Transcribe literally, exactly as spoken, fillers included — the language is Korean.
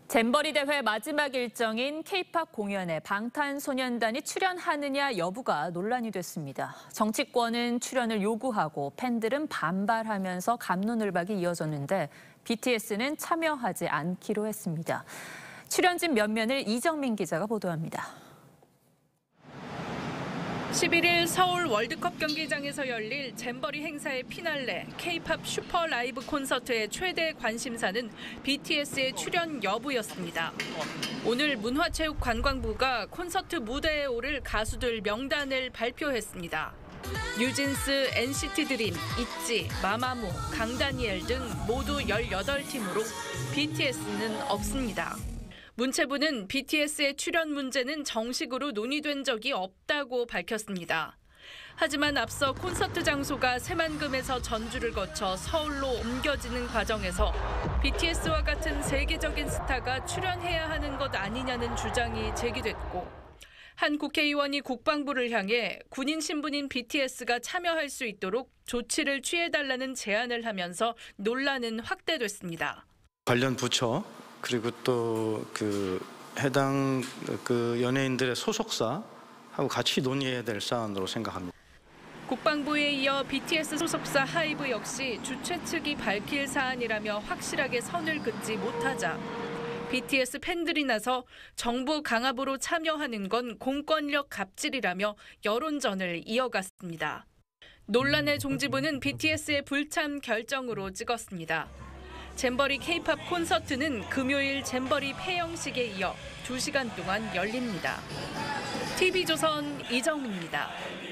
잼버리 대회 마지막 일정인 케이팝 공연에 방탄소년단이 출연하느냐 여부가 논란이 됐습니다. 정치권은 출연을 요구하고 팬들은 반발하면서 갑론을박이 이어졌는데 비티에스는 참여하지 않기로 했습니다. 출연진 면면을 이정민 기자가 보도합니다. 십일 일 서울 월드컵 경기장에서 열릴 잼버리 행사의 피날레 케이팝 슈퍼 라이브 콘서트의 최대 관심사는 비티에스의 출연 여부였습니다. 오늘 문화체육관광부가 콘서트 무대에 오를 가수들 명단을 발표했습니다. 뉴진스, 엔시티 드림, 있지, 마마무, 강다니엘 등 모두 열여덟 팀으로 비티에스는 없습니다. 문체부는 비티에스의 출연 문제는 정식으로 논의된 적이 없다고 밝혔습니다. 하지만 앞서 콘서트 장소가 새만금에서 전주를 거쳐 서울로 옮겨지는 과정에서 비티에스와 같은 세계적인 스타가 출연해야 하는 것 아니냐는 주장이 제기됐고, 한 국회의원이 국방부를 향해 군인 신분인 비티에스가 참여할 수 있도록 조치를 취해달라는 제안을 하면서 논란은 확대됐습니다. 관련 부처 그리고 또 그 해당 그 연예인들의 소속사하고 같이 논의해야 될 사안으로 생각합니다. 국방부에 이어 비티에스 소속사 하이브 역시 주최 측이 밝힐 사안이라며 확실하게 선을 긋지 못하자 비티에스 팬들이 나서 정부 강압으로 참여하는 건 공권력 갑질이라며 여론전을 이어갔습니다. 논란의 종지부는 비티에스의 불참 결정으로 찍었습니다. 잼버리 케이팝 콘서트는 금요일 잼버리 폐영식에 이어 두 시간 동안 열립니다. 티비조선 이정민입니다.